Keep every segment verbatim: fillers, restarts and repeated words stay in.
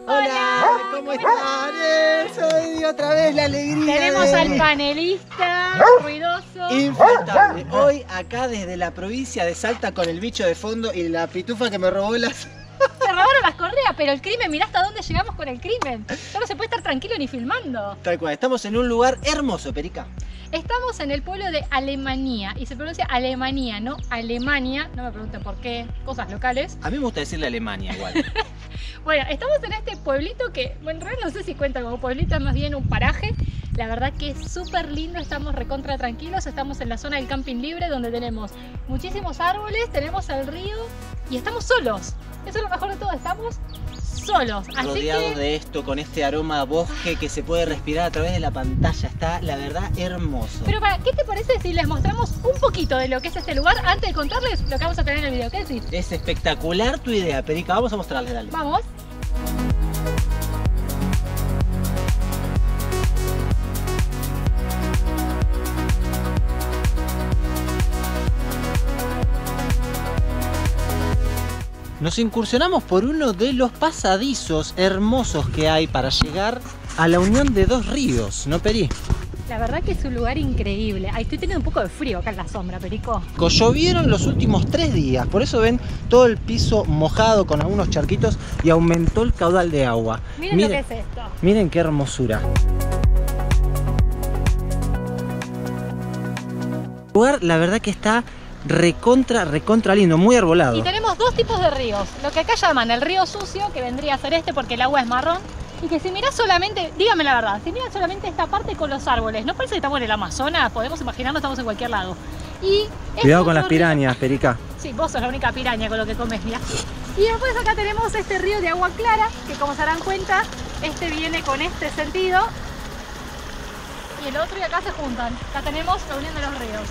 Hola, ¿cómo están? Eh, soy otra vez la alegría. Tenemos de... al panelista ruidoso. Infaltable. Hoy acá desde la provincia de Salta con el bicho de fondo y la pitufa que me robó las... Se robaron las correas, pero el crimen, mirá hasta dónde llegamos con el crimen. Ya no se puede estar tranquilo ni filmando. Tal cual, estamos en un lugar hermoso, Perica. Estamos en el pueblo de Alemania y se pronuncia Alemania, no Alemania. No me pregunten por qué, cosas locales. A mí me gusta decirle Alemania igual. Bueno, estamos en este pueblito que, bueno, en realidad no sé si cuenta como pueblito, es más bien un paraje. La verdad que es súper lindo, estamos recontra tranquilos, estamos en la zona del camping libre donde tenemos muchísimos árboles, tenemos el río y estamos solos. Eso es lo mejor de todo, estamos solos. Así Rodeados que... de esto, con este aroma a bosque que se puede respirar a través de la pantalla, está la verdad hermoso. Pero para, ¿qué te parece si les mostramos un poquito de lo que es este lugar antes de contarles lo que vamos a tener en el video? ¿Qué decís? Es espectacular tu idea, Perica, vamos a mostrarles, dale. Vamos. Nos incursionamos por uno de los pasadizos hermosos que hay para llegar a la unión de dos ríos, ¿no, Peri? La verdad que es un lugar increíble. Ay, estoy teniendo un poco de frío acá en la sombra, Perico. Llovieron los últimos tres días, por eso ven todo el piso mojado con algunos charquitos y aumentó el caudal de agua. Miren, miren lo que es esto. Miren qué hermosura. El lugar, la verdad que está recontra, recontra lindo, muy arbolado. Y tenemos dos tipos de ríos. Lo que acá llaman el río sucio, que vendría a ser este porque el agua es marrón. Y que si mirás solamente, dígame la verdad, si mirás solamente esta parte con los árboles, ¿no parece que estamos en el Amazonas? Podemos imaginarnos, estamos en cualquier lado. Y cuidado con las pirañas, río... Perica. Sí, vos sos la única piraña con lo que comes, mira. Y después acá tenemos este río de agua clara, que como se darán cuenta, este viene con este sentido. Y el otro y acá se juntan. Acá tenemos la unión de los ríos.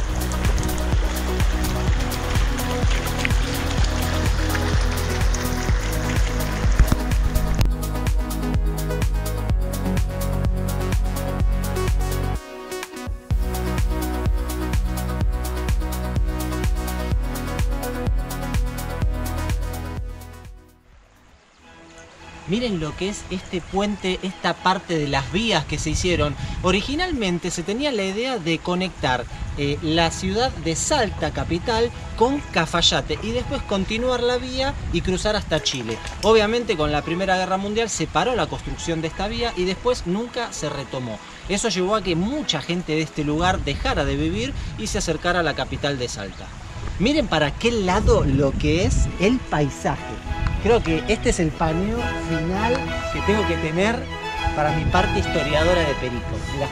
Miren lo que es este puente, esta parte de las vías que se hicieron. Originalmente se tenía la idea de conectar eh, la ciudad de Salta, capital, con Cafayate y después continuar la vía y cruzar hasta Chile. Obviamente con la Primera Guerra Mundial se paró la construcción de esta vía y después nunca se retomó. Eso llevó a que mucha gente de este lugar dejara de vivir y se acercara a la capital de Salta. Miren para aquel lado lo que es el paisaje. Creo que este es el paneo final que tengo que tener para mi parte historiadora de Perico. Mirá.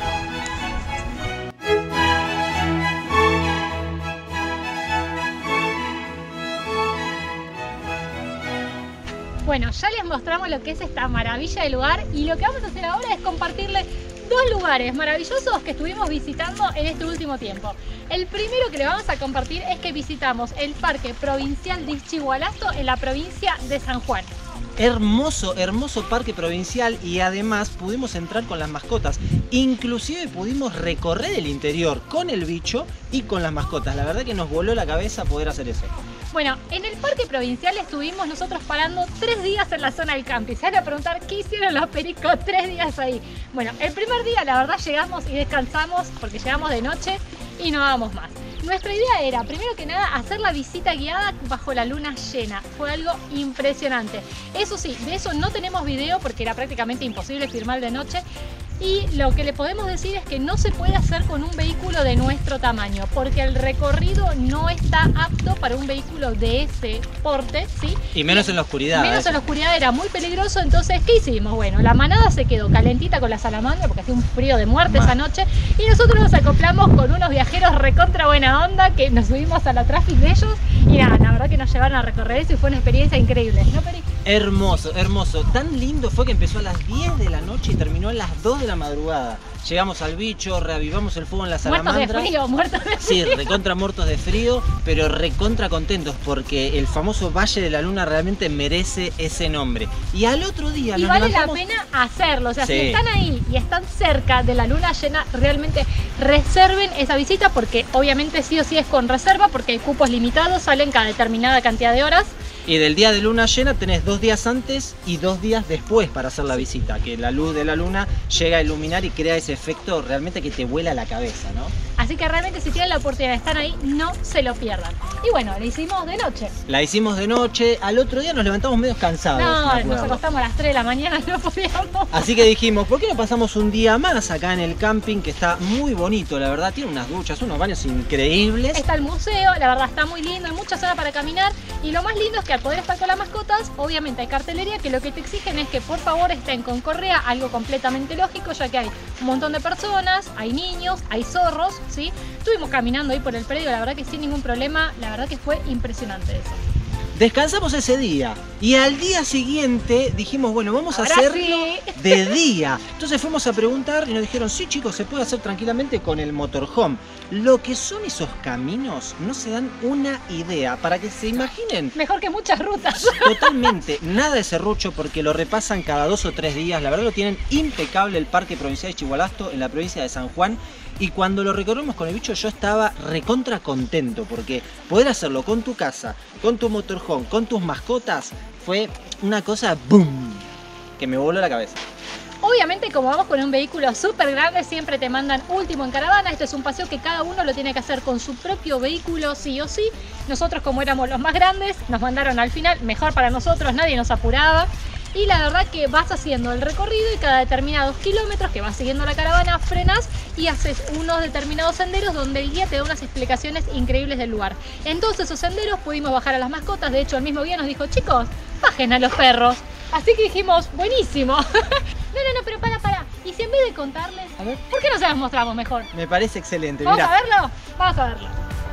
Bueno, ya les mostramos lo que es esta maravilla de lugar y lo que vamos a hacer ahora es compartirles dos lugares maravillosos que estuvimos visitando en este último tiempo. El primero que les vamos a compartir es que visitamos el Parque Provincial de Ischigualasto en la provincia de San Juan. Hermoso, hermoso parque provincial y además pudimos entrar con las mascotas. Inclusive pudimos recorrer el interior con el bicho y con las mascotas. La verdad que nos voló la cabeza poder hacer eso. Bueno, en el parque provincial estuvimos nosotros parando tres días en la zona del camping. Se van a preguntar qué hicieron los pericos tres días ahí. Bueno, el primer día la verdad llegamos y descansamos porque llegamos de noche y no vamos más. Nuestra idea era, primero que nada, hacer la visita guiada bajo la luna llena. Fue algo impresionante. Eso sí, de eso no tenemos video porque era prácticamente imposible filmar de noche. Y lo que le podemos decir es que no se puede hacer con un vehículo de nuestro tamaño, porque el recorrido no está apto para un vehículo de ese porte, ¿sí? Y menos en la oscuridad. Menos en la oscuridad, era muy peligroso. Entonces, ¿qué hicimos? Bueno, la manada se quedó calentita con la salamandra porque hacía un frío de muerte esa noche. Y nosotros nos acoplamos con unos viajeros recontra buena onda que nos subimos a la traffic de ellos. Y nada, la verdad que nos llevaron a recorrer eso y fue una experiencia increíble, ¿no, Peri? Hermoso, hermoso. Tan lindo fue que empezó a las diez de la noche y terminó a las dos de la madrugada. Llegamos al bicho, reavivamos el fuego en la salamandra. Muertos de frío, muertos de frío. Sí, recontra muertos de frío, pero recontra contentos porque el famoso Valle de la Luna realmente merece ese nombre. Y al otro día y nos vale levantamos... la pena hacerlo, o sea, Sí. si están ahí y están cerca de la luna llena, realmente reserven esa visita porque obviamente sí o sí es con reserva porque el cupo es limitado, salen cada determinada cantidad de horas. Y del día de luna llena tenés dos días antes y dos días después para hacer la visita, que la luz de la luna llega a iluminar y crea ese efecto realmente que te vuela la cabeza, ¿no? Así que realmente si tienen la oportunidad de estar ahí, no se lo pierdan. Y bueno, la hicimos de noche. La hicimos de noche, al otro día nos levantamos medio cansados. No, nos acostamos a las tres de la mañana, no podíamos. Así que dijimos, ¿por qué no pasamos un día más acá en el camping? Que está muy bonito, la verdad, tiene unas duchas, unos baños increíbles. Está el museo, la verdad está muy lindo, hay mucha zona para caminar. Y lo más lindo es que al poder estar con las mascotas, obviamente hay cartelería que lo que te exigen es que por favor estén con correa, algo completamente lógico, ya que hay un montón de personas, hay niños, hay zorros, ¿sí? Estuvimos caminando ahí por el predio, la verdad que sin ningún problema, la verdad que fue impresionante eso. Descansamos ese día y al día siguiente dijimos, bueno, vamos Ahora a hacerlo sí. de día. Entonces fuimos a preguntar y nos dijeron, sí chicos, se puede hacer tranquilamente con el motorhome. Lo que son esos caminos no se dan una idea, para que se imaginen. Mejor que muchas rutas. Totalmente, nada de serrucho porque lo repasan cada dos o tres días. La verdad lo tienen impecable el Parque Provincial de Chihualasto en la provincia de San Juan. Y cuando lo recorrimos con el bicho yo estaba recontra contento porque poder hacerlo con tu casa, con tu motorhome, con tus mascotas, fue una cosa boom, que me voló la cabeza. Obviamente como vamos con un vehículo súper grande siempre te mandan último en caravana. Esto es un paseo que cada uno lo tiene que hacer con su propio vehículo sí o sí. Nosotros como éramos los más grandes nos mandaron al final, mejor para nosotros, nadie nos apuraba. Y la verdad que vas haciendo el recorrido y cada determinados kilómetros que vas siguiendo la caravana frenas y haces unos determinados senderos donde el guía te da unas explicaciones increíbles del lugar. En todos esos senderos pudimos bajar a las mascotas, de hecho el mismo guía nos dijo, chicos, bajen a los perros. Así que dijimos, buenísimo. No, no, no, pero para, para. Y si en vez de contarles, A ver. ¿por qué no se las mostramos mejor? Me parece excelente, ¿Vamos mirá. a verlo? Vamos a verlo.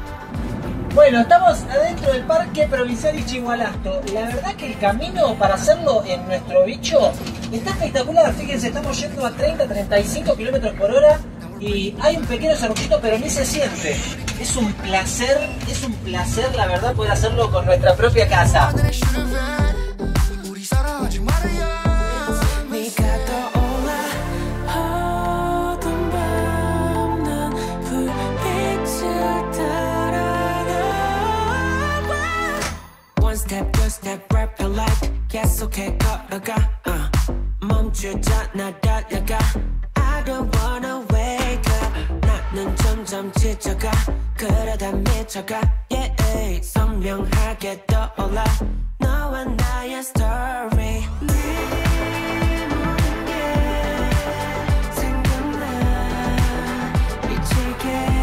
Bueno, estamos adentro del Parque Provincial Ischigualasto. La verdad que el camino para hacerlo en nuestro bicho está espectacular. Fíjense, estamos yendo a treinta a treinta y cinco kilómetros por hora y hay un pequeño cerruchito, pero ni se siente. Es un placer, es un placer, la verdad, poder hacerlo con nuestra propia casa. Step, two step, rapping like 계속해 걸어가 uh. 멈추자 나 달려가 I don't wanna wake up 나는 점점 지쳐가 그러다 미쳐가 yeah, 선명하게 떠올라 너와 나의 story 네 모든 게 생각나 미치게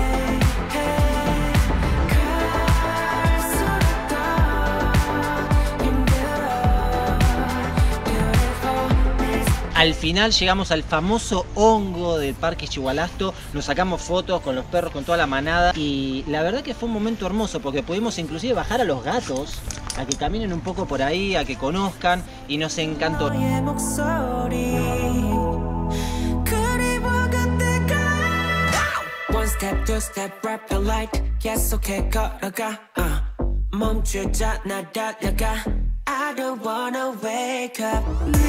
Al final llegamos al famoso hongo del Parque Ischigualasto, nos sacamos fotos con los perros, con toda la manada y la verdad que fue un momento hermoso porque pudimos inclusive bajar a los gatos a que caminen un poco por ahí, a que conozcan y nos encantó. One step, two step, rapping like 계속해 걸어가 uh. 멈추자 나 달려가 I don't wanna wake up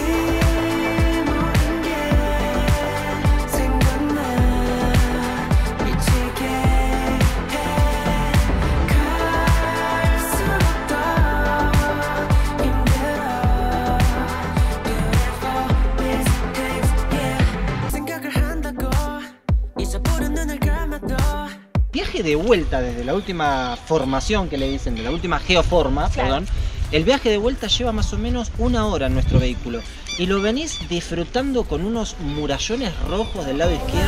Viaje de vuelta desde la última formación que le dicen, de la última geoforma, Claro. perdón. El viaje de vuelta lleva más o menos una hora en nuestro vehículo y lo venís disfrutando con unos murallones rojos del lado izquierdo.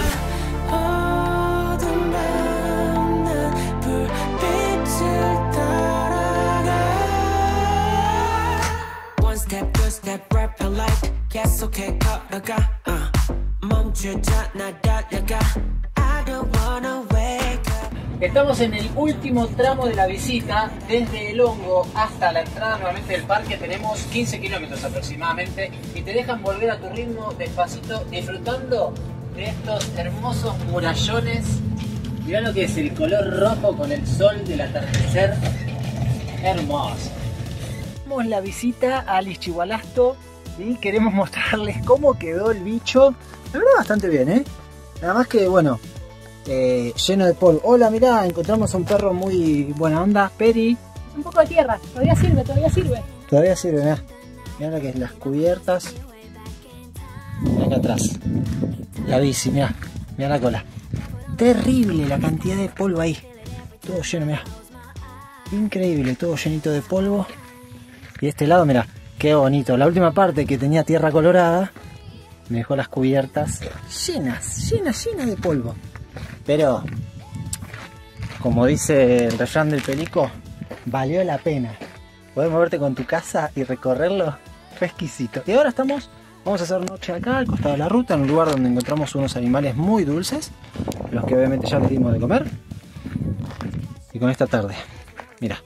One step, two step, rapping like 계속해 걸어가 uh. 멈추자 나 달려가 I don't wanna wake up. Estamos en el último tramo de la visita, desde el hongo hasta la entrada nuevamente del parque tenemos quince kilómetros aproximadamente y te dejan volver a tu ritmo despacito disfrutando de estos hermosos murallones. Mirá lo que es el color rojo con el sol del atardecer, hermoso. Hacemos la visita al Ischigualasto y queremos mostrarles cómo quedó el bicho. La verdad bastante bien, ¿eh? Nada más que, bueno, eh, lleno de polvo. Hola, mirá, encontramos un perro muy buena onda, Peri. Un poco de tierra, todavía sirve, todavía sirve. Todavía sirve, mirá. Mirá lo que es las cubiertas. Mirá acá atrás. La bici, mirá. Mirá la cola. Terrible la cantidad de polvo ahí. Todo lleno, mirá. Increíble, todo llenito de polvo. Y de este lado, mirá, qué bonito. La última parte que tenía tierra colorada me dejó las cubiertas llenas, llenas, llenas de polvo. Pero, como dice el refrán del Perico, valió la pena. Poder moverte con tu casa y recorrerlo, fue exquisito. Y ahora estamos, vamos a hacer noche acá, al costado de la ruta, en un lugar donde encontramos unos animales muy dulces, los que obviamente ya les dimos de comer. Y con esta tarde, mira.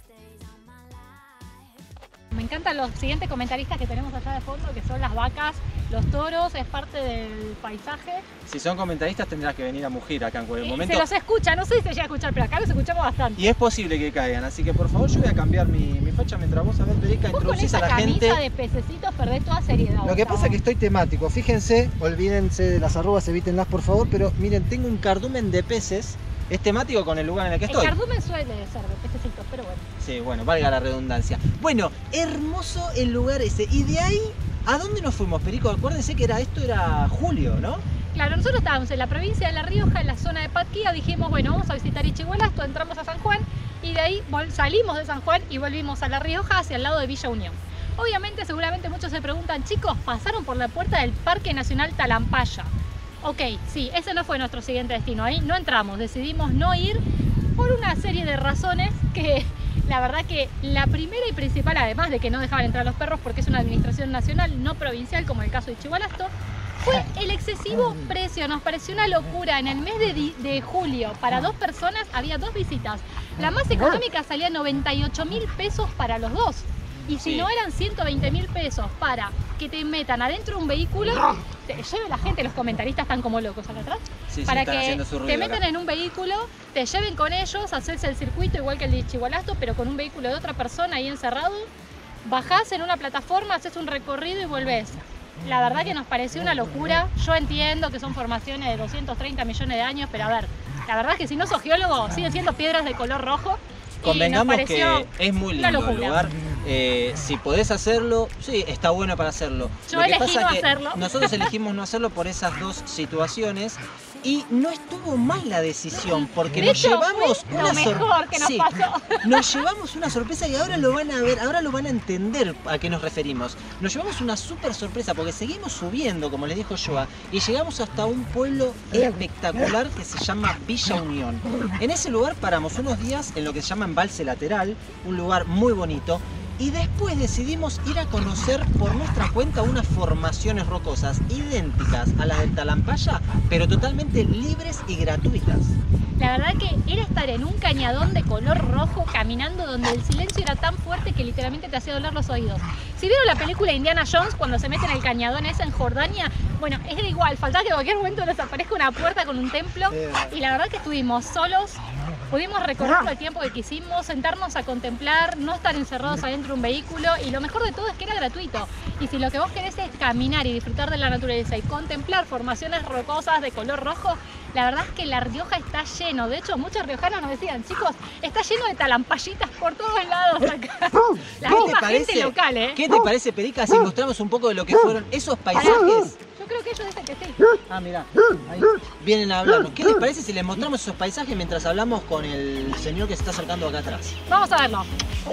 Me encantan los siguientes comentaristas que tenemos allá de fondo, que son las vacas, los toros, es parte del paisaje. Si son comentaristas tendrás que venir a mugir acá en cualquier Y momento. se los escucha, no sé si se llega a escuchar, pero acá los escuchamos bastante. Y es posible que caigan, así que por favor yo voy a cambiar mi, mi facha mientras vos, a ver, Perica, Vos con introducís a esa la gente. camisa de pececitos perdés toda seriedad. Lo que Gustavo. pasa es que estoy temático, fíjense, olvídense de las arrugas, evítenlas por favor, pero miren, tengo un cardumen de peces, es temático con el lugar en el que El estoy. cardumen suele ser de pececitos, pero bueno. Sí, bueno, valga la redundancia. Bueno, hermoso el lugar ese, y de ahí, ¿a dónde nos fuimos, Perico? Acuérdense que era, esto era julio, ¿no? Claro, nosotros estábamos en la provincia de La Rioja, en la zona de Patquía, dijimos, bueno, vamos a visitar Ichigualasto, entramos a San Juan y de ahí salimos de San Juan y volvimos a La Rioja hacia el lado de Villa Unión. Obviamente, seguramente muchos se preguntan, chicos, pasaron por la puerta del Parque Nacional Talampaya. Ok, sí, ese no fue nuestro siguiente destino, ahí no entramos, decidimos no ir por una serie de razones que la verdad que la primera y principal, además de que no dejaban entrar los perros porque es una administración nacional, no provincial como el caso de Ichigualasto, fue el excesivo precio. Nos pareció una locura. En el mes de, de julio, para dos personas había dos visitas. La más económica salía noventa y ocho mil pesos para los dos. Y si Sí. no eran ciento veinte mil pesos para que te metan adentro de un vehículo, te lleve la gente, los comentaristas están como locos acá atrás, Sí, sí, para están que haciendo su te ruido metan acá. en un vehículo, te lleven con ellos, haces el circuito igual que el de Ichigualasto, pero con un vehículo de otra persona ahí encerrado, bajás en una plataforma, haces un recorrido y volvés. La verdad que nos pareció una locura. Yo entiendo que son formaciones de doscientos treinta millones de años, pero a ver, la verdad es que si no sos geólogo, siguen siendo piedras de color rojo. Y nos Convengamos que pareció es muy una lindo el locura. lugar. Eh, si podés hacerlo, sí, está bueno para hacerlo. Yo Lo que elegí pasa no que hacerlo. nosotros elegimos no hacerlo por esas dos situaciones y no estuvo mal la decisión porque De nos hecho, llevamos fue una lo mejor que nos sí, pasó. nos llevamos una sorpresa y ahora lo van a ver, ahora lo van a entender a qué nos referimos. Nos llevamos una súper sorpresa porque seguimos subiendo, como les dijo Joa, y llegamos hasta un pueblo espectacular que se llama Villa Unión. En ese lugar paramos unos días en lo que se llama Embalse Lateral, un lugar muy bonito. Y después decidimos ir a conocer por nuestra cuenta unas formaciones rocosas idénticas a las del Talampaya, pero totalmente libres y gratuitas. La verdad que era estar en un cañadón de color rojo caminando donde el silencio era tan fuerte que literalmente te hacía doler los oídos. Si vieron la película Indiana Jones cuando se mete en el cañadón ese en Jordania, bueno, era igual, faltaba que en cualquier momento les aparezca una puerta con un templo y la verdad que estuvimos solos, pudimos recorrerlo el tiempo que quisimos, sentarnos a contemplar, no estar encerrados adentro de un vehículo y lo mejor de todo es que era gratuito. Y si lo que vos querés es caminar y disfrutar de la naturaleza y contemplar formaciones rocosas de color rojo, la verdad es que La Rioja está lleno. De hecho, muchos riojanos nos decían, chicos, está lleno de talampayitas por todos lados acá. La ¿Qué te misma parece? gente local, ¿eh? ¿Qué te parece, Perica, si mostramos un poco de lo que fueron esos paisajes? Yo creo que ellos dicen que sí. Ah, mirá, ahí vienen a hablarnos. ¿Qué les parece si les mostramos esos paisajes mientras hablamos con el señor que se está acercando acá atrás? Vamos a verlo.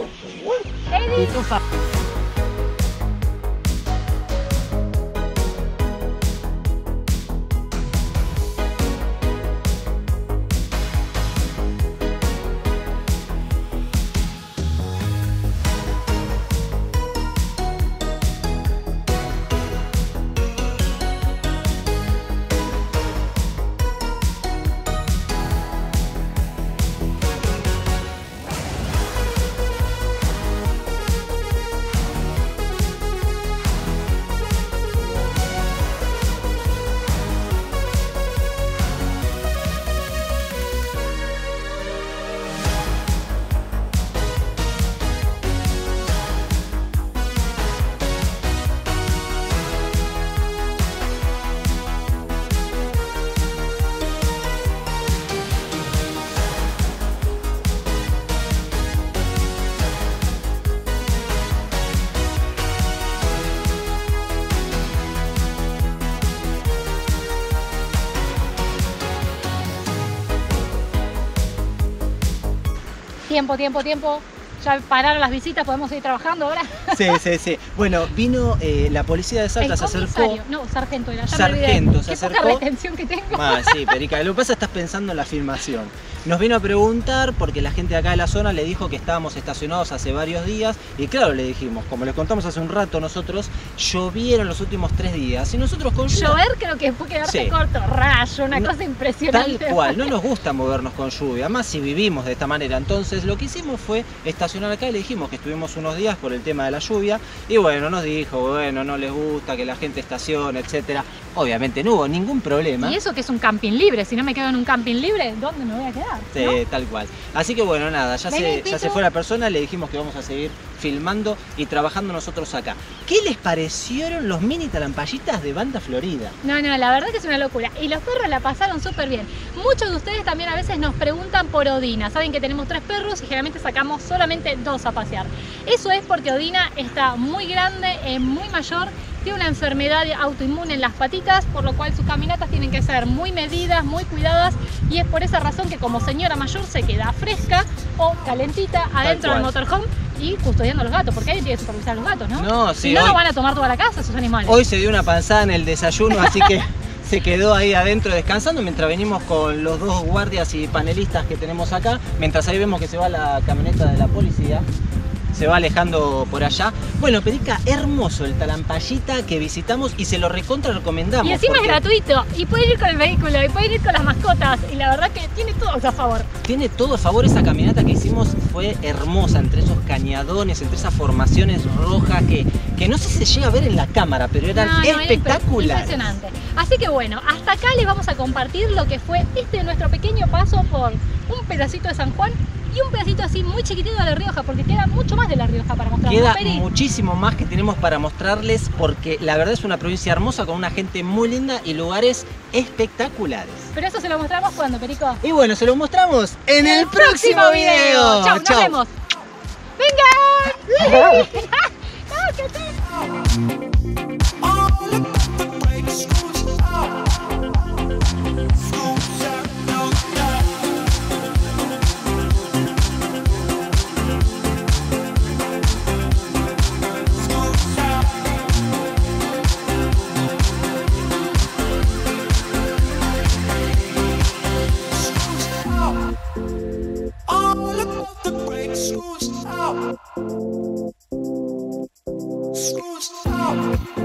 Eddie. Pitufa. Tiempo, tiempo, tiempo. Ya pararon las visitas, podemos seguir trabajando ahora. Sí, sí, sí. Bueno, vino eh, la policía de Salta, El se acercó. comisario, no, sargento era, ya Sargento, me olvidé. se Qué acercó. poca retención que tengo. Ah, sí, Perica, lo que pasa es que estás pensando en la filmación. Nos vino a preguntar porque la gente de acá de la zona le dijo que estábamos estacionados hace varios días y claro, le dijimos, como les contamos hace un rato nosotros, llovieron los últimos tres días y nosotros con lluvia... Llover creo que fue quedarse Sí. corto, rayo, una No, cosa impresionante. Tal cual, no nos gusta movernos con lluvia, más si vivimos de esta manera. Entonces lo que hicimos fue estacionar acá y le dijimos que estuvimos unos días por el tema de la lluvia y bueno, nos dijo, bueno, no les gusta que la gente estacione, etcétera. Obviamente no hubo ningún problema. Y eso que es un camping libre, si no me quedo en un camping libre, ¿dónde me voy a quedar? Sí, ¿no? tal cual. Así que bueno, nada, ya Vení, se, Pito. ya se fue la persona, le dijimos que vamos a seguir filmando y trabajando nosotros acá. ¿Qué les parecieron los mini talampallitas de Banda Florida? No, no, la verdad que es una locura. Y los perros la pasaron súper bien. Muchos de ustedes también a veces nos preguntan por Odina. Saben que tenemos tres perros y generalmente sacamos solamente dos a pasear. Eso es porque Odina está muy grande, es muy mayor, tiene una enfermedad autoinmune en las patitas, por lo cual sus caminatas tienen que ser muy medidas, muy cuidadas, y es por esa razón que como señora mayor se queda fresca o calentita adentro del cual. motorhome y custodiando a los gatos, porque ahí tiene que supervisar a los gatos, ¿no? No, sí, Si no, hoy- lo van a tomar toda la casa esos animales. Hoy se dio una panzada en el desayuno, así que se quedó ahí adentro descansando mientras venimos con los dos guardias y panelistas que tenemos acá, mientras ahí vemos que se va la camioneta de la policía. Se va alejando por allá. Bueno, Perica, hermoso el talampallita que visitamos y se lo recontra recomendamos. Y encima porque es gratuito, y pueden ir con el vehículo, y pueden ir con las mascotas, y la verdad que tiene todo a favor. Tiene todo a favor, esa caminata que hicimos fue hermosa, entre esos cañadones, entre esas formaciones rojas que, que no sé si se llega a ver en la cámara, pero eran No, no, era impre- espectaculares. impresionante. Así que bueno, hasta acá les vamos a compartir lo que fue este nuestro pequeño paso por un pedacito de San Juan y un pedacito así muy chiquitito de La Rioja, porque queda mucho más de La Rioja para mostrar. Queda ¿no, Peri? muchísimo más que tenemos para mostrarles porque la verdad es una provincia hermosa con una gente muy linda y lugares espectaculares. Pero eso se lo mostramos cuando, Perico. Y bueno, se lo mostramos en el, próximo video. Chau, nos Chau. vemos. ¡Vengan! ¡Ah, qué tal! All about the break schools out. Schools out, no doubt. Schools out. Schools out. All about the break schools out. Schools out.